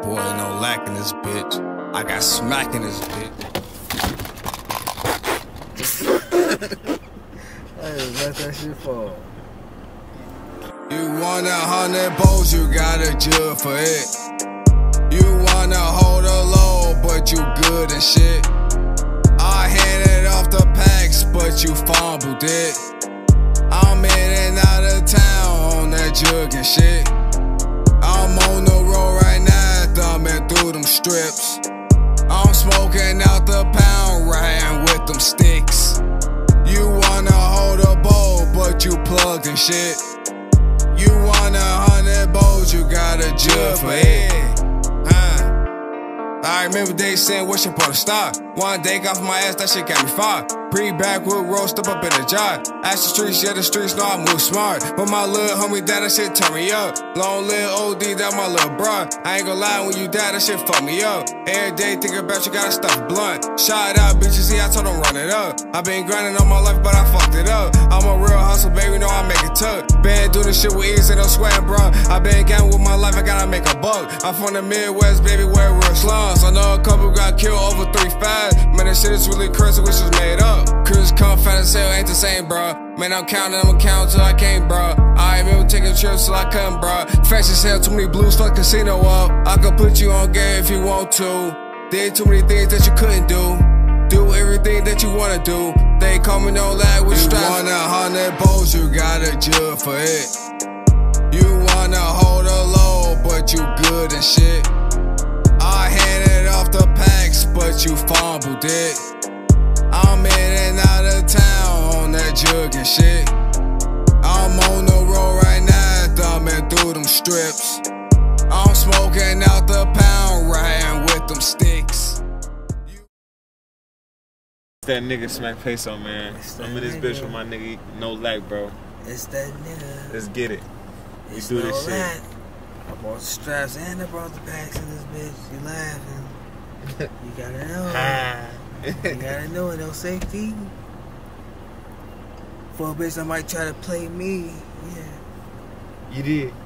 boy, no lack in this bitch. I got smack in this bitch. Hey, let that shit fall. You want 100 bowls, you gotta jug for it. You wanna hold a load, but you good and shit. I handed off the packs, but you fumbled it. I'm in and out of town on that jug and shit. I'm on the road right now, thumbing through them strips. I'm smoking out the pound, riding with them sticks. You wanna hold a bowl, but you plugged and shit. You want 100 bowls, you gotta jug for it. I remember they saying, what's your part of stop? One day got from my ass, that shit got me fired. Pre-backwood roll, step up in the job. Ask the streets, yeah, the streets know I move smart. But my little homie died, that shit turn me up. Long live OD, that my little bro. I ain't gon' lie, when you die, that shit fuck me up. Every day thinking about you, gotta stuff blunt. Shout out, bitches, see, I told them run it up. I been grinding all my life, but I fucked it up. I'm a real hustle, baby, know I make it tough. Been doing this shit with ease and no sweat, bro. I been gambling with my life, I gotta make a buck. I'm from the Midwest, baby, where real slums. I know a couple got killed over 3-5. Man, that shit is really crazy, which is made up. Cause come fat as hell, ain't the same, bro. Man, I'm counting, I'ma count till I can't, bro. I remember taking trips till I couldn't, bro. Fresh as hell, too many blues, fuck casino up. I could put you on game if you want to. Did too many things that you couldn't do. Do everything that you wanna do. They call me no lag with stripes. You want 100 bowls, you gotta jug for it. You wanna hold a load, but you good and shit. I handed off the packs, but you fumbled it. I'm in and out of town on that jug and shit. I'm on the road right now, thumbing through them strips. I'm smoking out the pound, riding with them sticks. That nigga Smack Peso, man. I'm in this bitch with my nigga No Lack, bro. It's that nigga. Let's get it. We It's do no this lack. shit. I brought the straps and I brought the packs in this bitch. You laughing. You gotta know. You gotta know it, no safety. For a bitch that might try to play me. Yeah. You did.